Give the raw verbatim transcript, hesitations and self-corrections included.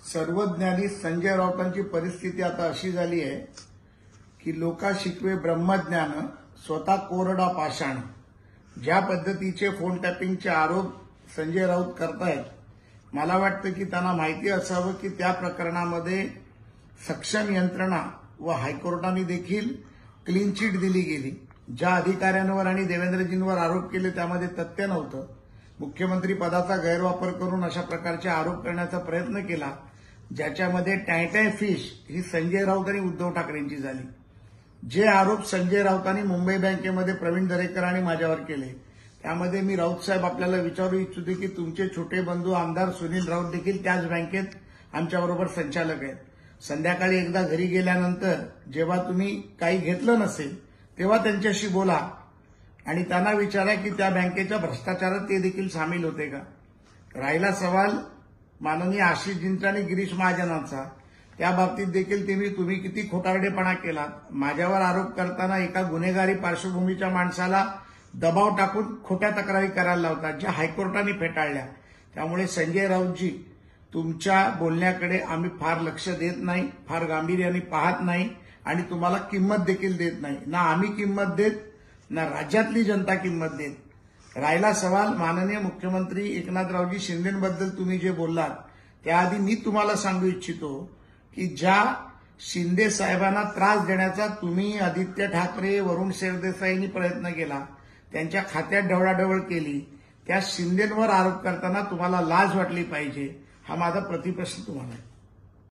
सर्वज्ञानी संजय राऊतांची परिस्थिती आता अशी झाली आहे की लोका शिकवे ब्रह्मज्ञान स्वतः कोरडा पाषाण. ज्या पद्धतीचे फोन टॅपिंगचे आरोप संजय राऊत करतायत, मला वाटतं की त्यांना माहिती असावं की त्या प्रकरणामध्ये सक्षम यंत्रणा व हायकोर्टाने देखील क्लीन चिट दिली गेली. ज्या अधिकाऱ्यांवर आणि देवेंद्रजींवर आरोप केले त्यामध्ये तथ्य नव्हतं. मुख्यमंत्री पदाचा गैरवापर करून अशा प्रकारचे आरोप करण्याचा प्रयत्न केला, ज्याच्यामध्ये टायटाय फिश ही संजय राऊत आणि उद्धव ठाकरेंची झाली. जे आरोप संजय राऊतांनी मुंबई बँकेमध्ये प्रवीण दरेकर आणि माझ्यावर केले, त्यामध्ये मी राऊत साहेब आपल्याला विचारू इच्छितो की तुमचे छोटे बंधू आमदार सुनील राऊत देखील त्याच बँकेत आमच्याबरोबर संचालक आहेत. संध्याकाळी एकदा घरी गेल्यानंतर जेव्हा तुम्ही काही घेतलं नसेल तेव्हा त्यांच्याशी बोला आणि त्यांना विचारा की त्या बँकेच्या भ्रष्टाचारात ते देखील सामील होते का. राहिला सवाल माननीय आशिषजींचा आणि गिरीश महाजनांचा, त्या बाबतीत देखील तुम्ही तुम्ही किती खोटारडेपणा केलात. माझ्यावर आरोप करताना एका गुन्हेगारी पार्श्वभूमीच्या माणसाला दबाव टाकून खोट्या तक्रारी करायला लावतात, ज्या हायकोर्टाने फेटाळल्या. त्यामुळे संजय राऊतजी, तुमच्या बोलण्याकडे आम्ही फार लक्ष देत नाही, फार गांभीर्याने पाहत नाही आणि तुम्हाला किंमत देखील देत नाही. ना आम्ही किंमत देत, ना राज्यातली जनता किंमत देत. राहिला सवाल माननीय मुख्यमंत्री एकनाथरावजी शिंदेबद्दल तुम्ही जे बोललात, त्याआधी मी तुम्हाला सांगू इच्छितो की ज्या शिंदे साहेबांना त्रास देण्याचा तुम्ही आदित्य ठाकरे, वरुण सरदेसाईंनी प्रयत्न केला, त्यांच्या खात्यात ढवळाढवळ केली, त्या शिंदेंवर आरोप करताना तुम्हाला लाज वाटली पाहिजे. हा माझा प्रतिप्रश्न तुम्हाला आहे.